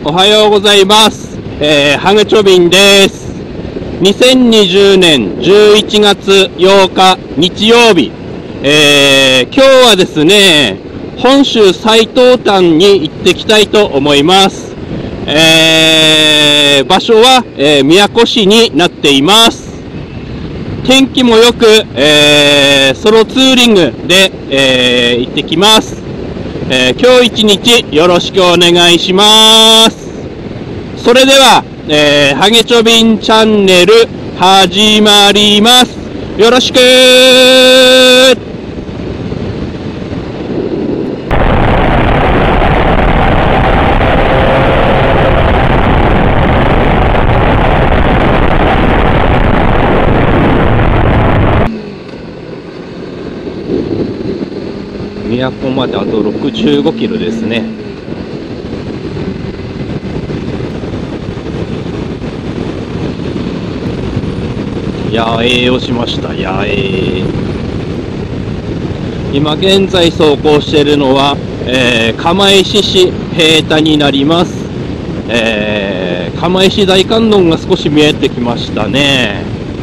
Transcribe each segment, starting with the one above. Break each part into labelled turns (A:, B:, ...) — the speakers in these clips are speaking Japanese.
A: おはようございます。ハグチョビンです。2020年11月8日日曜日、今日はですね、本州最東端に行ってきたいと思います。場所は、宮古市になっています。天気もよく、ソロツーリングで、行ってきます。今日一日よろしくお願いします。それでは、ハゲチョビンチャンネル始まります。よろしく。宮古まであと65キロですね。野営をしました。野営。今現在走行しているのは、釜石市平田になります。釜石大観音が少し見えてきましたね。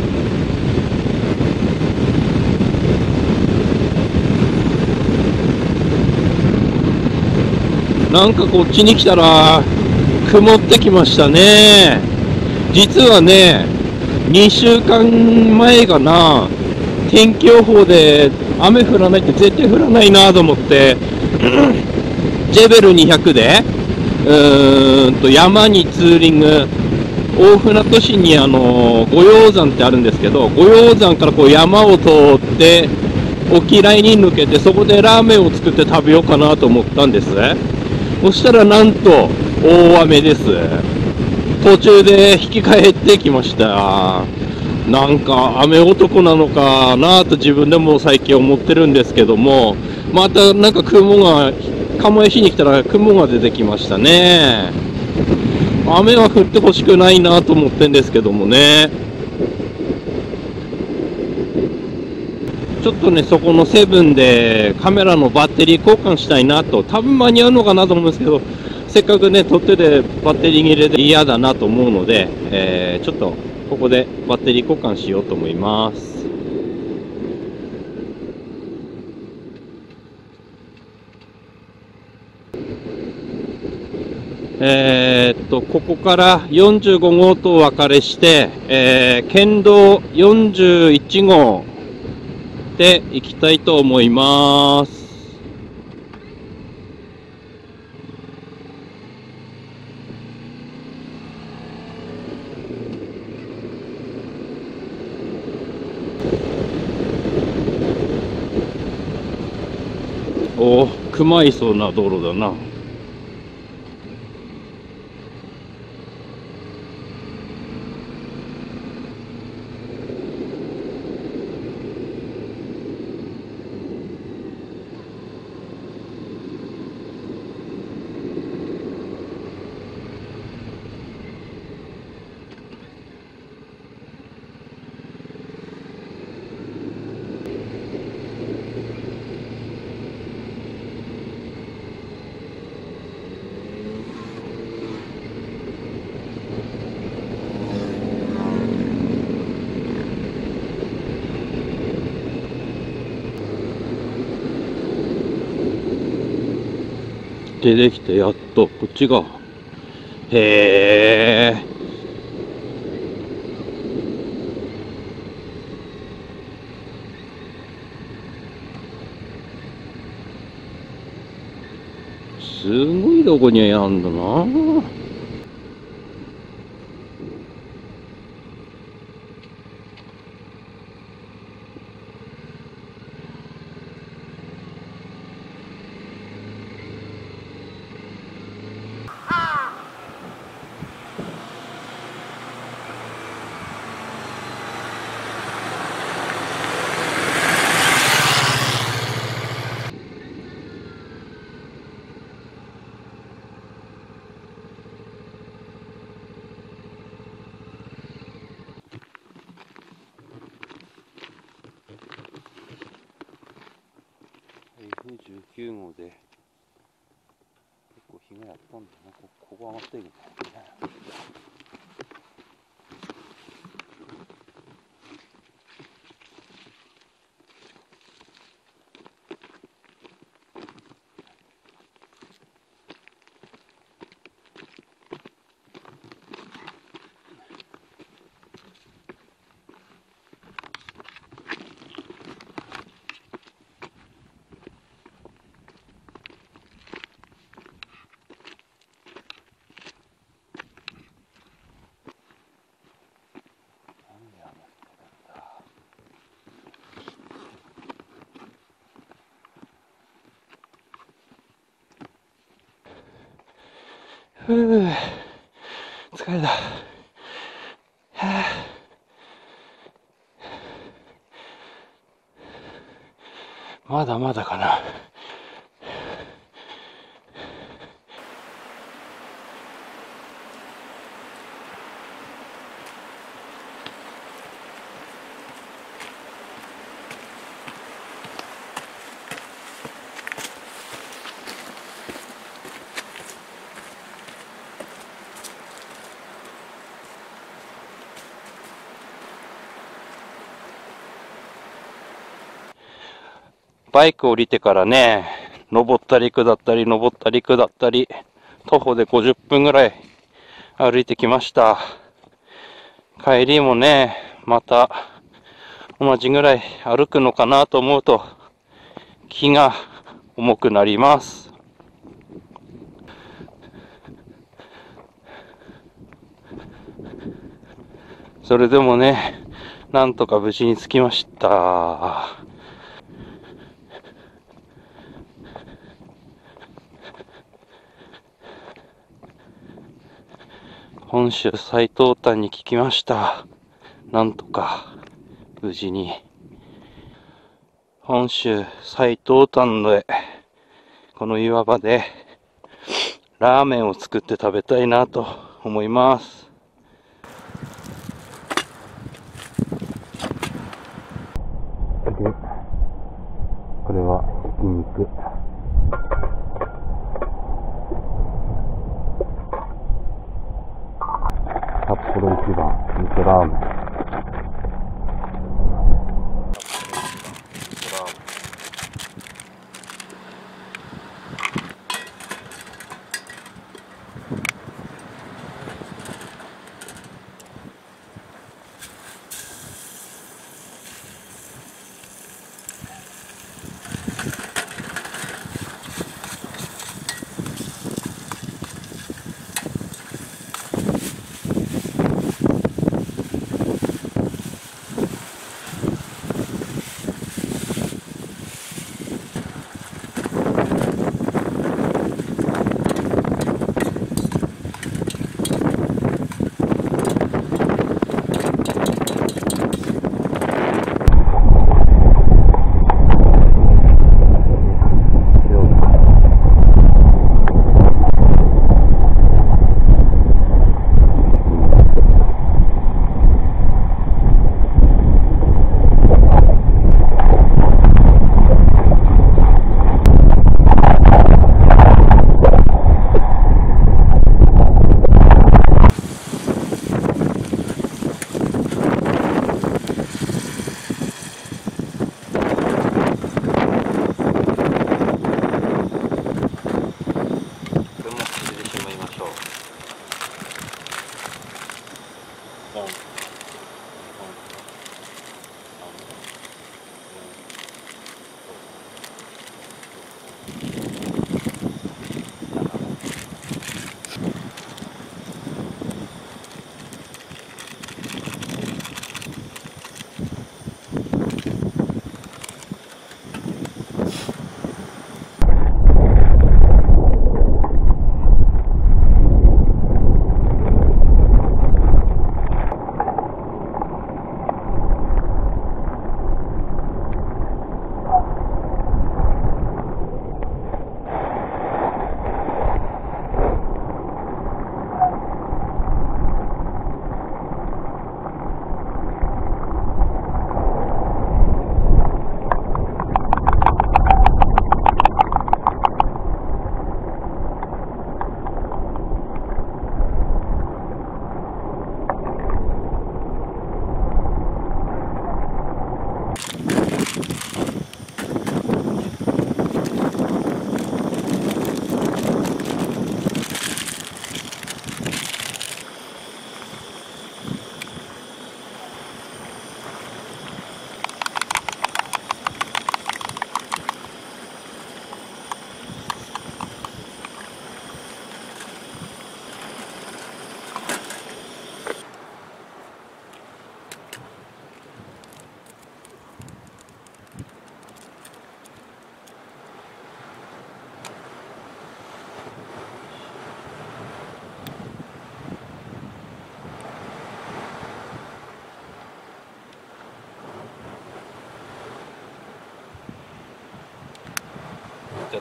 A: なんかこっちに来たら曇ってきましたね。実はね、2週間前かな、天気予報で雨降らないって絶対降らないなと思ってジェベル200で山にツーリング、大船渡市に五葉山ってあるんですけど、五葉山からこう山を通って沖合に抜けて、そこでラーメンを作って食べようかなと思ったんです。そしたらなんと大雨です。途中で引き返ってきました。なんか雨男なのかなと自分でも最近思ってるんですけども、またなんか釜石に来たら雲が出てきましたね。雨は降ってほしくないなと思ってるんですけどもね。ちょっとね、そこのセブンでカメラのバッテリー交換したいなと、多分間に合うのかなと思うんですけど、せっかくね、取っ手でバッテリー切れで嫌だなと思うので、ちょっとここでバッテリー交換しようと思います。ここから45号とお別れして、県道41号で行きたいと思います。お、熊いそうな道路だな。出てきてやっとこっちが、へえ、すごいとこにあんだな。F19 号で結構
B: 昨日やったんだな。ここ上がっていくんだよね。
A: ふぅ、疲れた。はぁ、まだまだかな。バイク降りてからね、登ったり下ったり、登ったり下ったり、徒歩で50分ぐらい歩いてきました。帰りもね、また同じぐらい歩くのかなと思うと、気が重くなります。それでもね、なんとか無事に着きました。本州最東端に聞きました。なんとか無事に。本州最東端で、この岩場でラーメンを作って食べたいなと思います。で、これはひき肉。札幌一番味噌ラーメン。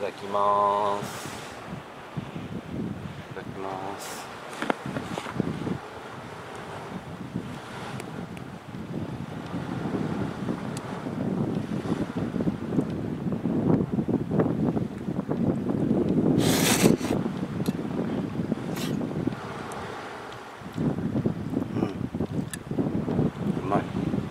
B: だきます。いただきます。うまい。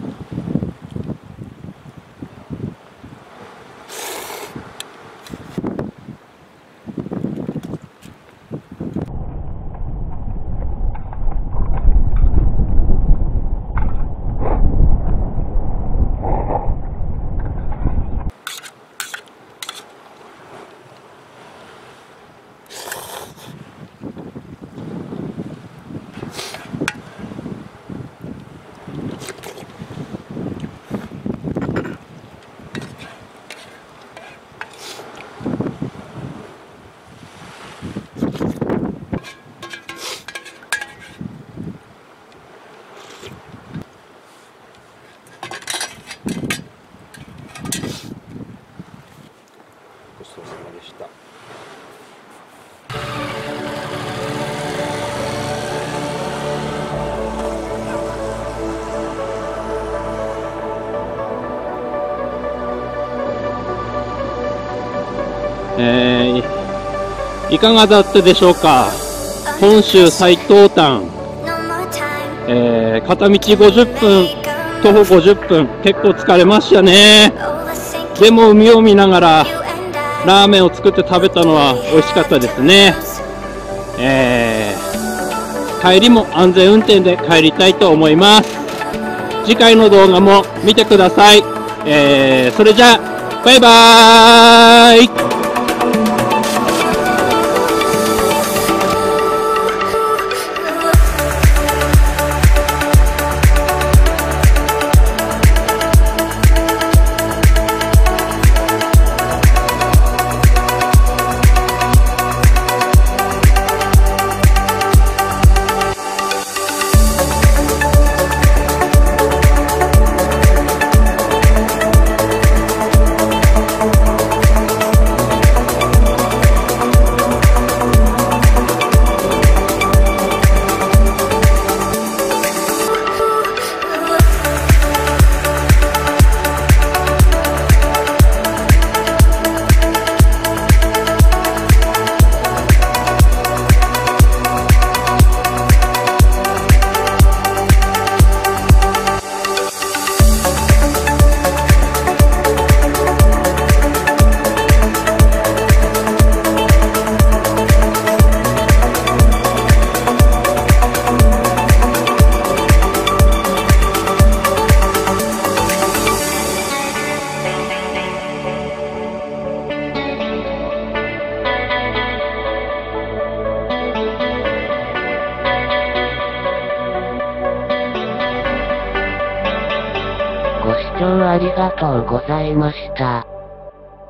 B: ごちそうさまでした。
A: いかがだったでしょうか。本州最東端、片道50分、徒歩50分、結構疲れましたね。でも海を見ながらラーメンを作って食べたのは美味しかったですね。帰りも安全運転で帰りたいと思います。次回の動画も見てください。それじゃあバイバーイ。
C: ご視聴ありがとうございました。